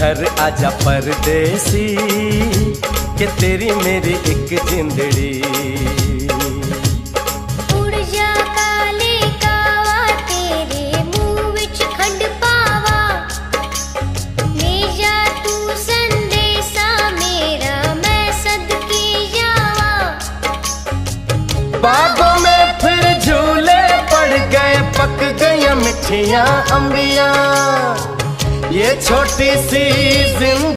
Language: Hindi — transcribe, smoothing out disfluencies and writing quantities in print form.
घर आजा परदेसी कि तेरी मेरी एक जिंदड़ी। उड़ जा काले कावा तेरे मुंह विच खंड पावा, ले जा तू संदेशा मेरा मैं सदके जावा। बागों में फिर झूले पड़ गए, पक गई मिठियां अम्बियां, ये छोटी सी जिंदगी